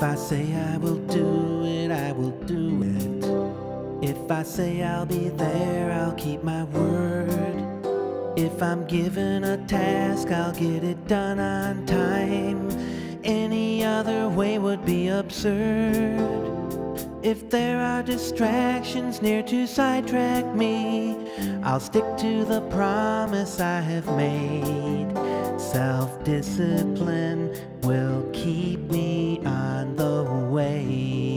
I say I will do it, I will do it. If I say I'll be there, I'll keep my word. If I'm given a task, I'll get it done on time. Any other way would be absurd. If there are distractions near to sidetrack me, I'll stick to the promise I have made. Self-discipline will keep me on the way.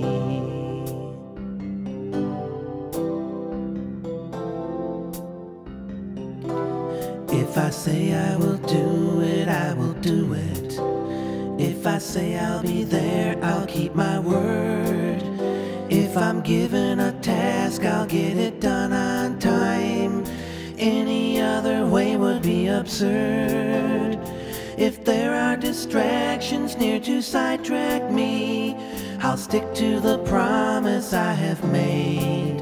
If I say I will do it, I will do it. If I say I'll be there, I'll keep my word. If I'm given a task, I'll get it done on time. Any other way would be absurd. If there are distractions near to sidetrack me, I'll stick to the promise I have made.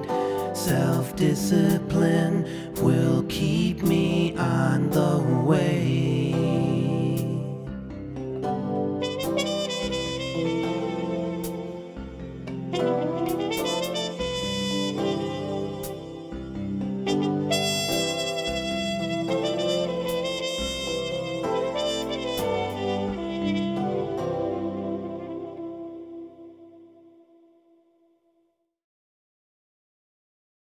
Self-discipline will keep me on the way.